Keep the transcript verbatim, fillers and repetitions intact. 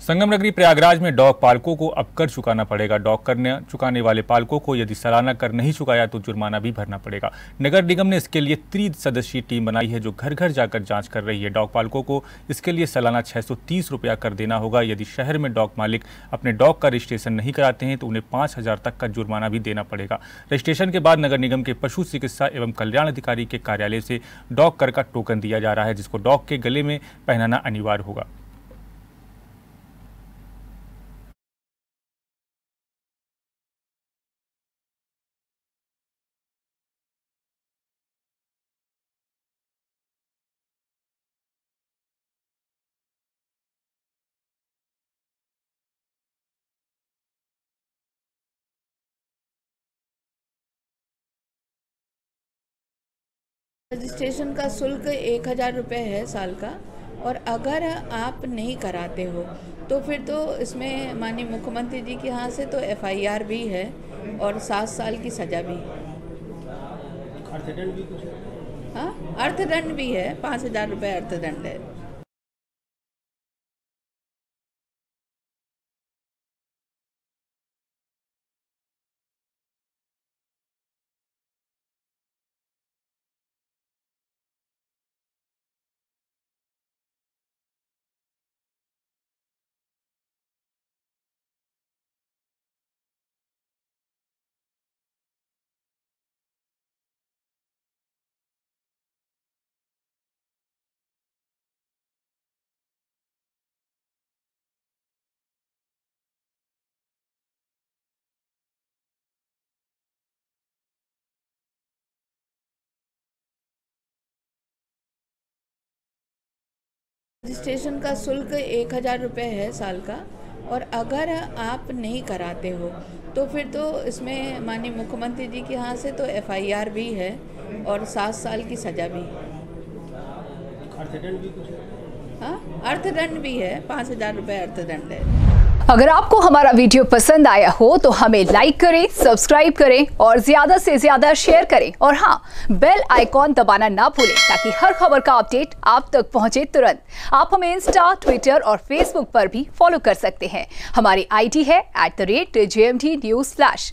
संगम नगरी प्रयागराज में डॉग पालकों को अब कर चुकाना पड़ेगा। डॉग कर चुकाने वाले पालकों को यदि सालाना कर नहीं चुकाया तो जुर्माना भी भरना पड़ेगा। नगर निगम ने इसके लिए त्रि सदस्यीय टीम बनाई है जो घर घर जाकर जांच कर रही है। डॉग पालकों को इसके लिए सालाना छह सौ तीस रुपया कर देना होगा। यदि शहर में डॉग मालिक अपने डॉग का रजिस्ट्रेशन नहीं कराते हैं तो उन्हें पाँच हजार तक का जुर्माना भी देना पड़ेगा। रजिस्ट्रेशन के बाद नगर निगम के पशु चिकित्सा एवं कल्याण अधिकारी के कार्यालय से डॉग कर का टोकन दिया जा रहा है, जिसको डॉग के गले में पहनाना अनिवार्य होगा। रजिस्ट्रेशन का शुल्क एक हज़ार रुपये है साल का, और अगर आप नहीं कराते हो तो फिर तो इसमें माननीय मुख्यमंत्री जी के यहाँ से तो एफ आई आर भी है और सात साल की सज़ा भी है। अर्थदंड भी कुछ? हाँ, अर्थदंड भी है, पाँच हज़ार रुपये अर्थदंड है। रजिस्ट्रेशन का शुल्क एक हज़ार रुपये है साल का, और अगर आप नहीं कराते हो तो फिर तो इसमें माननीय मुख्यमंत्री जी के यहाँ से तो एफ आई आर भी है और सात साल की सज़ा भी है। अर्थदंड भी कुछ? हाँ, अर्थदंड भी है, पाँच हज़ार रुपये अर्थदंड है। अगर आपको हमारा वीडियो पसंद आया हो तो हमें लाइक करें, सब्सक्राइब करें और ज्यादा से ज्यादा शेयर करें, और हाँ, बेल आइकॉन दबाना ना भूलें ताकि हर खबर का अपडेट आप तक पहुंचे तुरंत। आप हमें इंस्टा, ट्विटर और फेसबुक पर भी फॉलो कर सकते हैं। हमारी आई डी है at the rate J M T news flash.